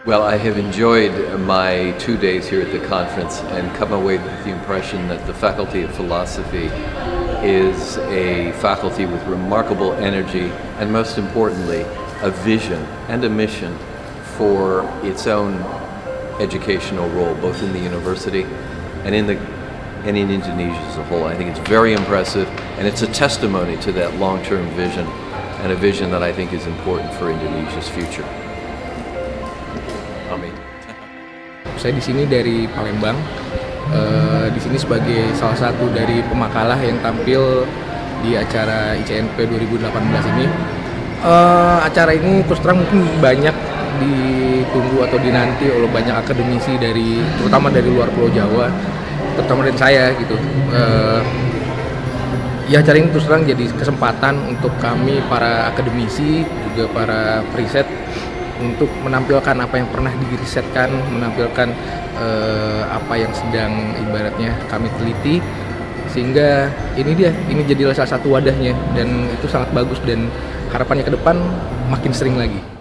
Well, I have enjoyed my 2 days here at the conference and come away with the impression that the Faculty of Philosophy is a faculty with remarkable energy and, most importantly, a vision and a mission for its own educational role, both in the university and in Indonesia as a whole. I think it's very impressive, and it's a testimony to that long-term vision, and a vision that I think is important for Indonesia's future. Amin. Saya di sini dari Palembang. Di sini sebagai salah satu dari pemakalah yang tampil di acara ICNP 2018 ini. Acara ini terus terang mungkin banyak ditunggu atau dinanti oleh banyak akademisi terutama dari luar Pulau Jawa, terutama dari saya gitu. Ya, acara ini terus terang jadi kesempatan untuk kami para akademisi, juga para periset, untuk menampilkan apa yang pernah dirisetkan, menampilkan apa yang sedang ibaratnya kami teliti, sehingga ini jadilah salah satu wadahnya, dan itu sangat bagus, dan harapannya ke depan makin sering lagi.